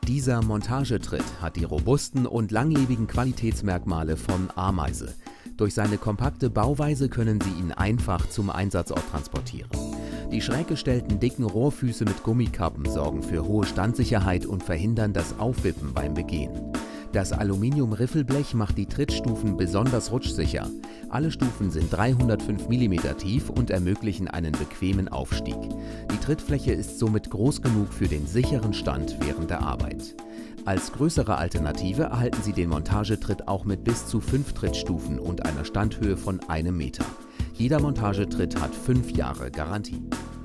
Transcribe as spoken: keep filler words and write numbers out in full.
Dieser Montagetritt hat die robusten und langlebigen Qualitätsmerkmale von Ameise. Durch seine kompakte Bauweise können Sie ihn einfach zum Einsatzort transportieren. Die schräg gestellten dicken Rohrfüße mit Gummikappen sorgen für hohe Standsicherheit und verhindern das Aufwippen beim Begehen. Das Aluminium-Riffelblech macht die Trittstufen besonders rutschsicher. Alle Stufen sind dreihundertfünf Millimeter tief und ermöglichen einen bequemen Aufstieg. Die Trittfläche ist somit groß genug für den sicheren Stand während der Arbeit. Als größere Alternative erhalten Sie den Montagetritt auch mit bis zu fünf Trittstufen und einer Standhöhe von einem Meter. Jeder Montagetritt hat fünf Jahre Garantie.